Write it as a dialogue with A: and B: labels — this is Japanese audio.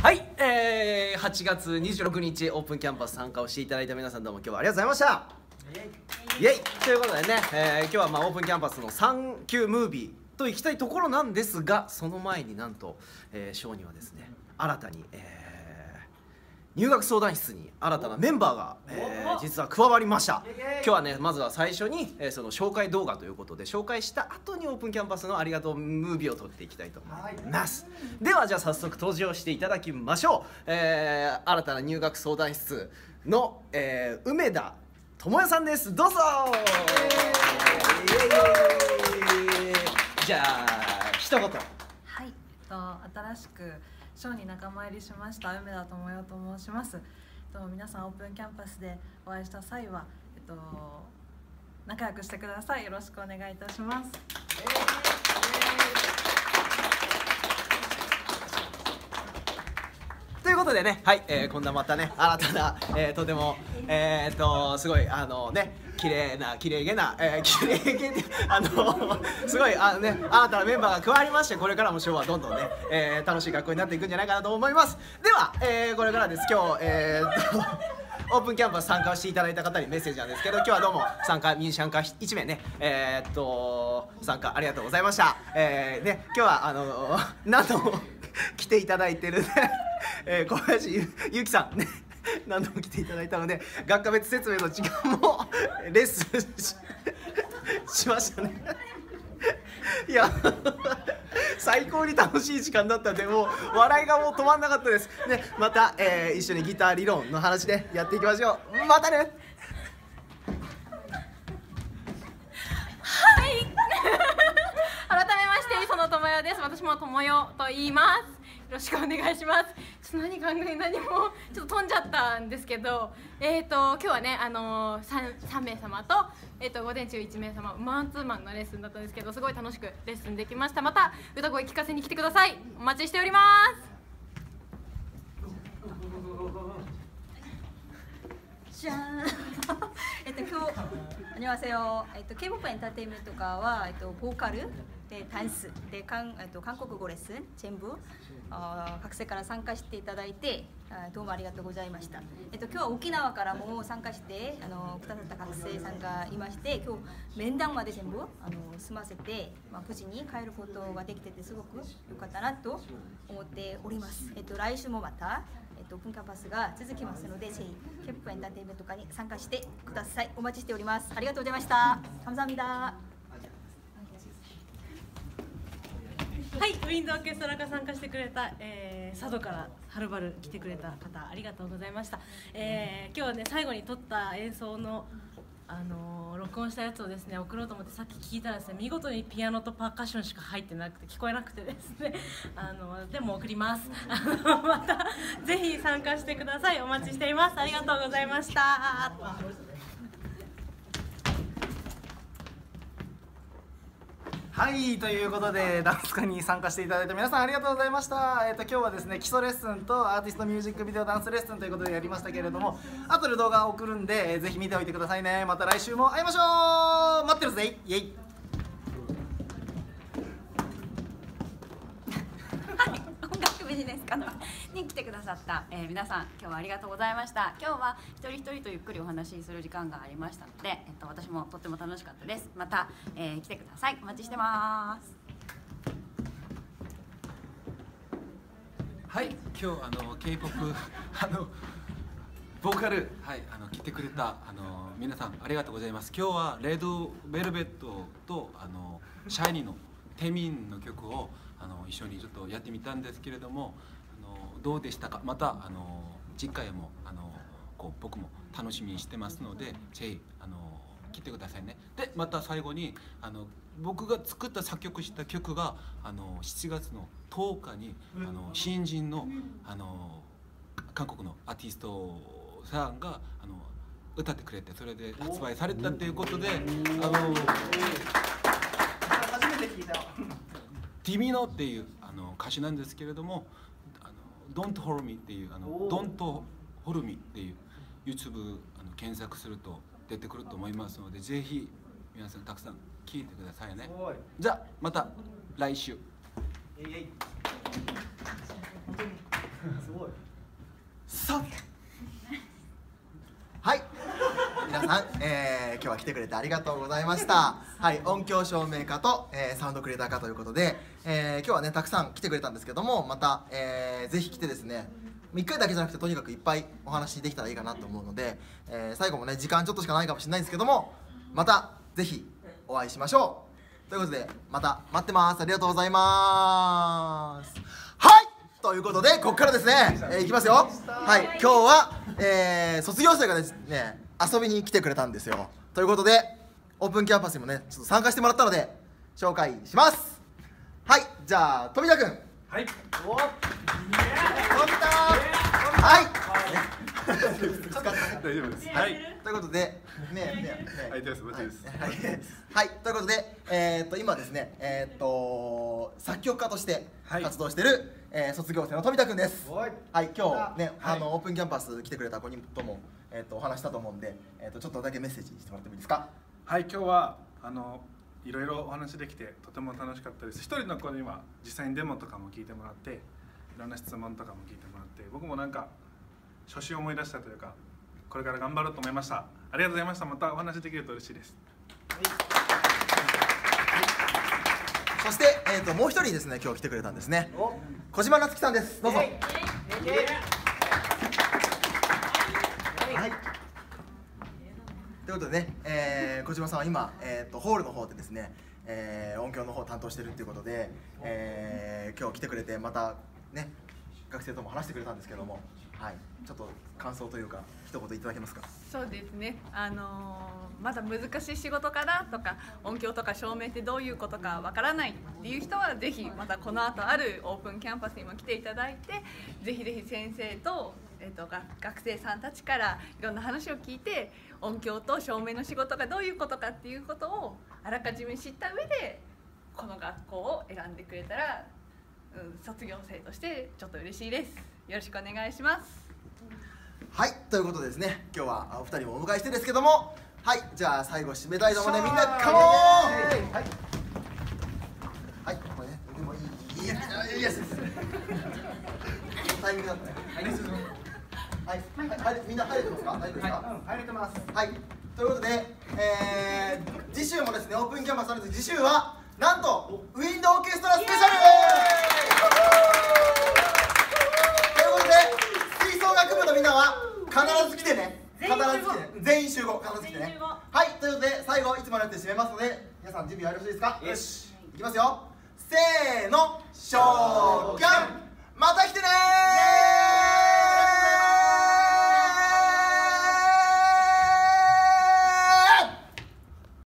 A: はい、8月26日オープンキャンパス参加をしていただいた皆さん、どうも今日はありがとうございました。イエイということでね、今日はオープンキャンパスのサンキュームービーと行きたいところなんですが、その前になんと、ショーにはですね、新たに、入学相談室に新たなメンバーが、実は加わりました。今日はね、まずは最初に、その紹介動画ということで紹介した後にオープンキャンパスのありがとうムービーを撮っていきたいと思います。ではじゃあ早速登場していただきましょう。新たな入学相談室の、梅田智代さんです。どうぞ。じゃあ一言。
B: はい、新しくショーに仲間入りしました梅田智代と申します。皆さんオープンキャンパスでお会いした際は、仲良くしてください。よろしくお願いいたします。
A: ということでね、はい、こんなまたね、新たな、とても、すごい綺麗げな、すごい新たなメンバーが加わりまして、これからもショーはどんどんね、楽しい学校になっていくんじゃないかなと思います。では、これからです。今日オープンキャンパス参加をしていただいた方にメッセージなんですけど、今日はどうもミュージシャン化1名ね、参加ありがとうございました。今日は何度も来ていただいてるね、小林ゆきさんね、何度も来ていただいたので、学科別説明の時間もレッスン しましたね。いや最高に楽しい時間だったんで、もう笑いがもう止まんなかったですね。また、一緒にギター理論の話でやっていきましょう。またね。
C: はい。改めまして磯野智代です。私も智代と言います。よろしくお願いします。ちょっと何もちょっと飛んじゃったんですけど、今日はね3名様と午前中1名様マンツーマンのレッスンだったんですけど、すごい楽しくレッスンできました。また歌声聞かせに来てください。お待ちしております。
D: じゃん。今日안녕하세요。K-POPエンターテインメント科はボーカルでダンスで韓国語レッスン全部学生から参加していただいてどうもありがとうございました。今日は沖縄からも参加してくださった学生さんがいまして、今日面談まで全部済ませて、無事に帰ることができててすごく良かったなと思っております。来週もまたオープンキャンパスが続きますので、ぜひK-POPエンターテインメント科に参加してください。お待ちしております。ありがとうございました。감사합니다。
E: はい、ウィンドオーケストラが参加してくれた、佐渡からはるばる来てくれた方、ありがとうございました。今日はね、最後に撮った演奏の録音したやつをですね送ろうと思ってさっき聞いたらですね、見事にピアノとパーカッションしか入ってなくて聞こえなくてですね、でも送ります。またぜひ参加してください。お待ちしています。ありがとうございました。
F: はい、ということでダンス科に参加していただいた皆さんありがとうございました。今日はですね、基礎レッスンとアーティストミュージックビデオダンスレッスンということでやりましたけれども、後で動画を送るんで、ぜひ見ておいてくださいね。また来週も会いましょう。待ってるぜ。イエイ。
D: 音楽ビジネス科に来てくださった、皆さん、今日はありがとうございました。今日は一人一人とゆっくりお話しする時間がありましたので、私もとっても楽しかったです。また、来てください。お待ちしてます。
G: はい、今日K-POP ボーカル、はい、来てくれた皆さんありがとうございます。今日はレッドベルベットとシャイニーのテミンの曲を一緒にちょっとやってみたんですけれども、どうでしたか。また次回も僕も楽しみにしてますので、ぜひ来てくださいね。でまた最後に僕が作った作曲した曲が7月の10日に新人の韓国のアーティストさんが歌ってくれて、それで発売されたということで、
F: 初めて聞いた。
G: ティミノっていう歌詞なんですけれども、Don't Hold Me っていうDon't Hold Me っていう YouTube 検索すると出てくると思いますので、ぜひ皆さんたくさん聴いてくださいね。じゃあまた来週。
F: 本当にすごい。
A: さはい皆さん、今日は来てくれてありがとうございました。はい、音響照明家と、サウンドクリエイター家ということで、今日はねたくさん来てくれたんですけども、また、ぜひ来てですね、1回だけじゃなくてとにかくいっぱいお話できたらいいかなと思うので、最後もね時間ちょっとしかないかもしれないんですけども、またぜひお会いしましょうということで、また待ってます。ありがとうございます。はいということで、ここからですね、いきますよ。はい、今日は、卒業生がですね遊びに来てくれたんですよ。ということでオープンキャンパスにもねちょっと参加してもらったので紹介します。はい、じゃあ富田君。
F: はい。
A: お富田はい、
F: 大丈夫です。はい。
A: ということで
F: はい、です。もちろんです。
A: はい、ということで、今ですね、作曲家として活動してる、卒業生の富田くんです。はい、今日ね、オープンキャンパス来てくれた子にとも、お話したと思うんで、ちょっとだけメッセージしてもらってもいいですか。
F: はい、今日はいろいろお話できてとても楽しかったです。一人の子には実際にデモとかも聞いてもらって、いろんな質問とかも聞いてもらって、僕もなんか初心を思い出したというか、これから頑張ろうと思いました。ありがとうございました。またお話できると嬉しいです。
A: そして、もう一人ですね、今日来てくれたんですね。小島夏樹さんです。どうぞ。はい。ということでね、小島さんは今、ホールの方でですね、音響の方を担当してるっていうことで、今日来てくれて、またね学生とも話してくれたんですけども、はい、ちょっと感想というか一言いただけますか。
H: そうですね、まだ難しい仕事かなとか、音響とか照明ってどういうことかわからないっていう人はぜひまたこの後あるオープンキャンパスにも来ていただいて、ぜひぜひ先生と、学生さんたちからいろんな話を聞いて、音響と照明の仕事がどういうことかっていうことをあらかじめ知った上でこの学校を選んでくれたら、卒業生としてちょっと嬉しいです。よろしくお願いします。
A: はい、ということでですね、今日はお二人もお迎えしてですけども、はい、じゃあ最後締めたいと思うので、みんなカモーン。はいはい、これね、でもいいやつです。タイミングだったね。はい、みんな入れてますか？入れてますか？入れてます。はい、ということで、次週もですね、オープンキャンパスあるんです。次週はなんとウィンドオーケストラスペシャル。ということで、吹奏楽部のみんなは必ず来てね。全員集合。必ず来てね。はい、ということで最後いつものやって締めますので、皆さん準備はよろしいですか？よし。いきますよ。せーの、ショーキャン。